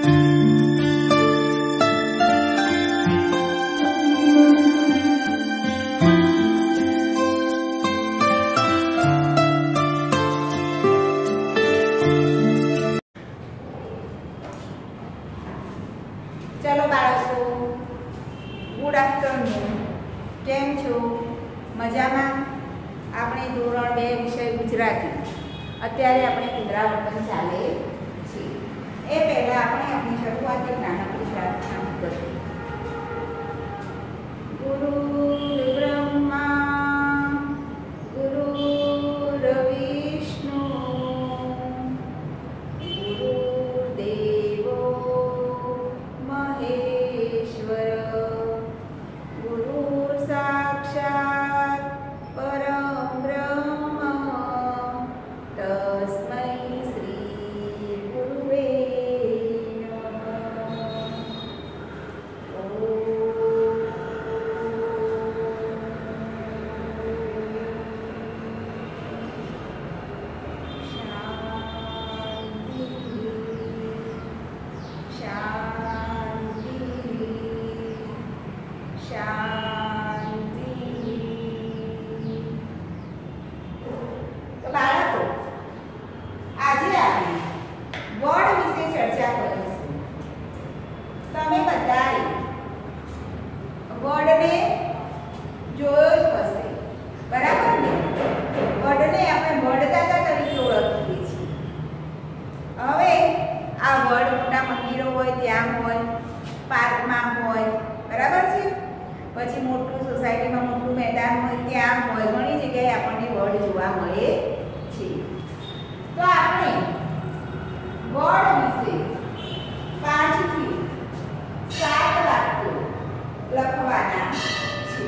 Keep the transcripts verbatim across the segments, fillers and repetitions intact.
चलो बाळको, good afternoon. केम छो? मजामां? આપણે ધોરણ બે વિષય ગુજરાતી અત્યારે આપણે પુનરાવર્તન ચાલે છે એ પહેલા આપણે આપણી શરૂઆત એક નાનકડી પ્રાર્થના કરીએ। ગુરુ બ્રહ્મા ગુરુ વિષ્ણુ ગુરુ દેવો મહેશ્વર ગુરુ સાક્ષાત परम ब्रह्म तस्मै श्री गुरुवे नमः। शांति शांति शांति। આજે આપણે વડ વિશે ચર્ચા કરીશું। તમે બધાએ વડને જોયો જ હશે, બરાબર ને? વડને આપણે વડદાદા તરીકે ઓળખીએ છીએ। હવે આ વડ મોટા મંદિરો હોય ત્યાં હોય, પાર્કમાં હોય, બરાબર છે? પછી મોટું સોસાયટીમાં મોટું મેદાન હોય ત્યાં હોય, ઘણી જગ્યાએ આપણને વડ જોવા મળે છે। તો આપણે વડ વિશે પાંચ થી સાત વાક્યો લખવાના છે।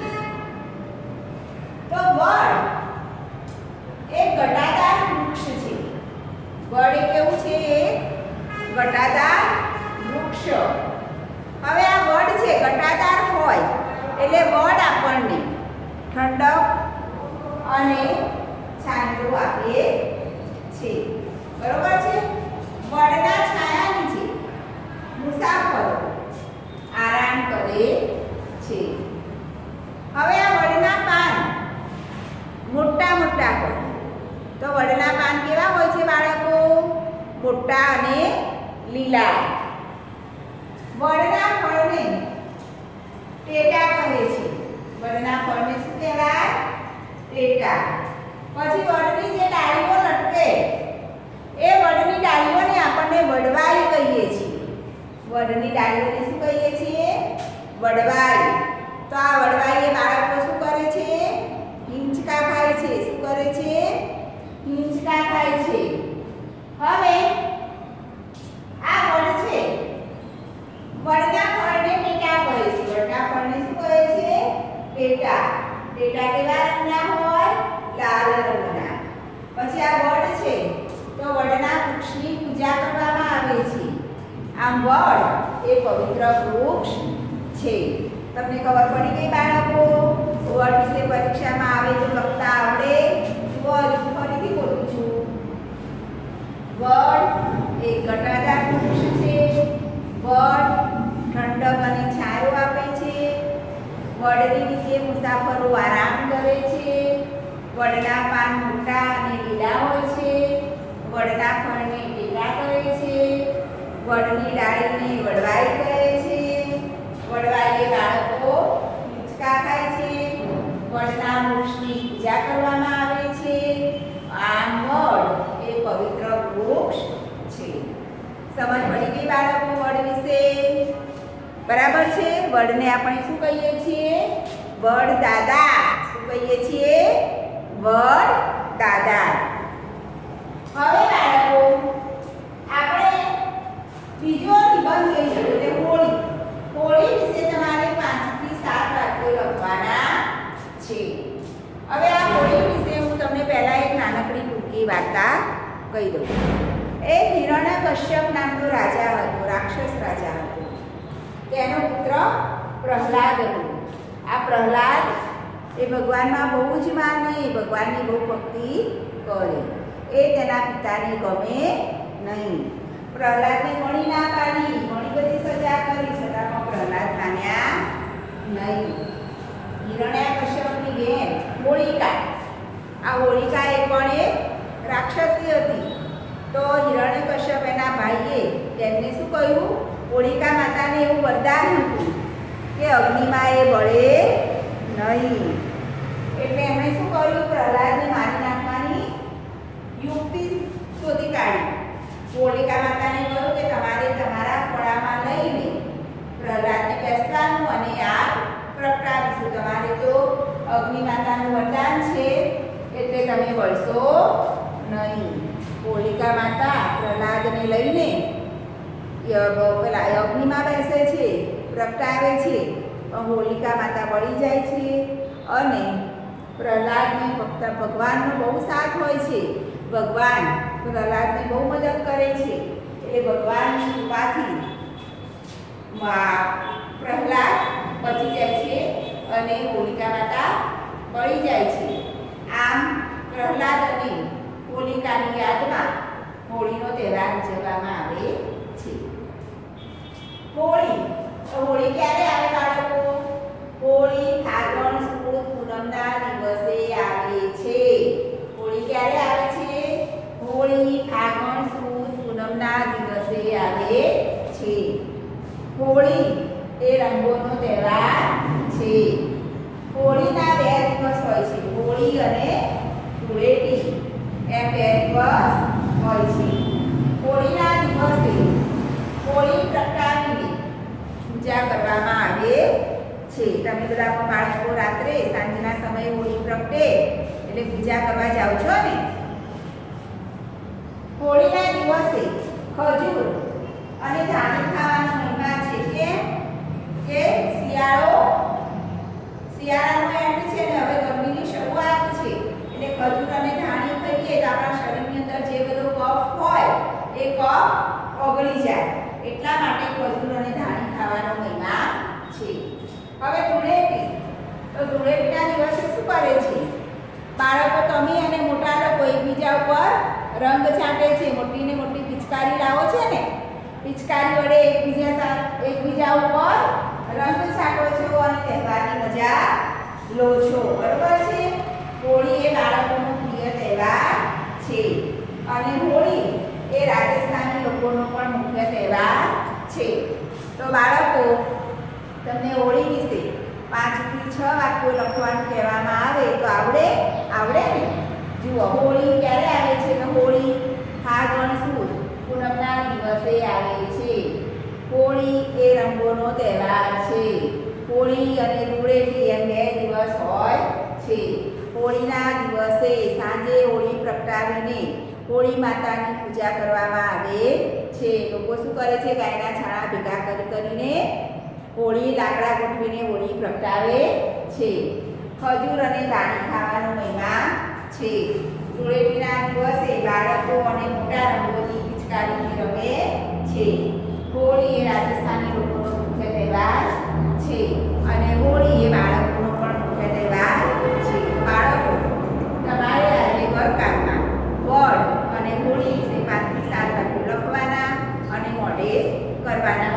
તો વડ એ ઘટાદાર વૃક્ષ છે। વડ એ કેવું છે? ઘટાદાર વૃક્ષ। હવે આ વડ છે ઘટાદાર હોય એટલે વડ આપણને ઠંડક અને છાંયો આપે છે, બરોબર છે? વડના છાયા નીચે મુસાફરો આરામ કરે છે। હવે આ વડના પાન મોટા મોટા હોય તો વડના પાન કેવા હોય છે બાળકો? મોટા અને લીલા। વડના ફળને ટેટા કહે છે। વડના ફળને શું કહેવાય? ટેટા। પછી વડની જે ડાળીઓ લટકે એ વડની ડાળીઓને આપણને વડવાઈ કહીએ છીએ। વડની ડાળીઓને શું કહીએ છીએ? વડવાઈ। તો આ વડવાઈ એ બાળકો શું કરે છે? હિંચકા ખાય છે। શું કરે છે? હિંચકા ખાય છે। હવે આ વડ છે વડના ફળને ટેટા કહે છે। વડના ફળને શું કહે છે? ટેટા। ટેટા કેવા રંગના હોય? લાલ રંગના। પછી આ વડ છે તો વડના વૃક્ષની પૂજા કરવામાં આવે છે। આમ વડ એ પવિત્ર વૃક્ષ છે। તમને ખબર પડી ગઈ બાળકો? વડ વિશે પરીક્ષામાં આવે તો લખતા આવડે? વડ ફરીથી બોલું છું। વડ એ ઘટાદાર વૃક્ષ છે। વડ ઠંડક અને છાંયો આપે છે। વડની નીચે મુસાફરો આરામ કરે છે। વડના પાન મોટા અને લીલા હોય છે। વડના ફળને ટેટા કહે છે। વડની ડાળીને વડવાઈ કહે છે। વડવાઈએ બાળકો હિંચકા ખાય છે। વડના વૃક્ષની પૂજા કરવામાં આવે છે। આમ વડ એ પવિત્ર વૃક્ષ છે। સમજ પડી ગઈ બાળકો વડ વિશે? બરાબર છે? વડને આપણે શું કહીએ છીએ? વડદાદા। શું કહીએ છીએ? વડદાદા। હવે બાળકો આપણે બીજો નિબંધ લઈશું એટલે હોળી। હોળી વિશે તમારે પાંચ થી સાત વાક્યો લખવાના છે। હવે આ હોળી વિશે હું તમને પહેલા એક નાનકડી ટૂંકી વાર્તા કહી દઉં। એ હિરણ્યકશ્યપ નામનો રાજા હતો, રાક્ષસ રાજા હતો। તેનો પુત્ર પ્રહલાદ હતો। આ પ્રહલાદ એ ભગવાનમાં બહુ જ માને, ભગવાનની બહુ ભક્તિ કરે। એ તેના પિતાને ગમે નહીં। પ્રહલાદને ઘણી ના પાડી, નહીં. હિરણ્યકશ્યપની બેન હોળિકા, આ હોળિકા એ પણ એક રાક્ષસી હતી. તો હિરણ્યકશ્યપ એના ભાઈએ તેમને શું કહ્યું? હોળિકા માતાને એવું વરદાન હતું કે અગ્નિમાં એ બળે નહીં. એટલે એમણે શું કર્યું? પ્રહલાદને મારી નાખવાની યુક્તિ શોધી કાઢી. હોળિકા માતાને કહ્યું કે તમારે તમારા ખોળામાં લઈને પ્રહલાદને બેસવાનું અને આગ પ્રગટાવીશું. તમારે તો અગ્નિ માતાનું વરદાન છે એટલે તમે બળશો નહીં. હોળિકા માતા પ્રહલાદને લઈને પેલા અગ્નિમાં બેસે છે, પ્રગટાવે છે. પણ હોલિકા માતા બળી જાય છે અને પ્રહલાદને ફક્ત ભગવાનનો બહુ સાથ હોય છે. ભગવાન પ્રહલાદને બહુ મદદ કરે છે. એટલે ભગવાનની કૃપાથી પ્રહલાદ બચી જાય છે અને હોલિકા માતા બળી જાય છે. આમ પ્રહલાદ અને હોલિકાની યાદમાં હોળીનો તહેવાર ઉજવવામાં આવે છે. હોળી, તો હોળી ક્યારે આવે બાળકો? હોળી ફાગણ સુદ પૂનમના દિવસે આવે છે. હોળી ક્યારે આવે છે? હોળી ફાગણ સુદ પૂનમના દિવસે આવે છે. હોળી એ રંગોનો તહેવાર છે. હોળીના બે દિવસ હોય છે, હોળી અને ધૂળેટી, એમ બે દિવસ હોય છે. હોળીના દિવસે હોળી પ્રગટાવીને પૂજા કરવામાં આવે છે. તમે બધા પણ બાળકો રાત્રે સાંજના સમયે હોળી પ્રગટે એટલે પૂજા કરવા જાઓ છો ને. હોળીના દિવસે ખજૂર અને ધાણી ખાવાનો મહિમા છે. કેમ કે શિયાળો શિયાળાનો એન્ડ છે ને, હવે ગરમીની શરૂઆત છે એટલે ખજૂર અને ધાણી ખાઈએ તો આપણા શરીરની અંદર જે બધો કફ હોય એ કફ ઓગળી જાય. એટલા માટે ખજૂર અને ધાણી ખાવાનો મહિમા છે. હવે ધૂળેટી, તો ધૂળેટીના દિવસે શું કરે છે બાળકો? તમે અને મોટા લોકો એકબીજા ઉપર રંગ છાંટે છે. મોટી ને મોટી પિચકારી લાવો છે ને, પિચકારી વડે એકબીજા એકબીજા ઉપર રંગ છાંટો છો અને તહેવારની મજા લો છો. બરોબર છે? હોળી એ બાળકોનો પ્રિય તહેવાર છે અને હોળી એ રાજસ્થાની લોકોનો પણ મુખ્ય તહેવાર છે. તો બાળકો, તમને હોળી વિશે પાંચ થી છ વાક્યો લખવાનું કહેવામાં આવે તો આવડે આવડે ને? જુઓ, હોળી ક્યારે આવે છે? તો હોળી ફાગણ સુદ પૂનમના દિવસે આવે છે. હોળી એ રંગોનો તહેવાર છે. હોળી અને ધૂળેટી એમ બે દિવસ હોય છે. હોળીના દિવસે સાંજે હોળી પ્રગટાવીને હોળી માતાની પૂજા કરવામાં આવે છે. લોકો શું કરે છે? ગાયના છાણા ભેગા કરી કરીને હોળી લાકડા ગોઠવીને હોળી પ્રગટાવે છે. ખજૂર અને ધાણી ખાવાનો મહિમા છે. ધૂળેટીના દિવસે બાળકો અને મોટા રંગોની પિચકારીથી રમે છે. હોળી એ રાજસ્થાની લોકોનો મુખ્ય તહેવાર છે અને હોળી એ બાળકોનો પણ મુખ્ય તહેવાર છે. બાળકો, તમારે આજે ઘરકામમાં વડ અને હોળી વિશે પાંચ થી સાત વાક્યો લખવાના અને મોઢે કરવાના.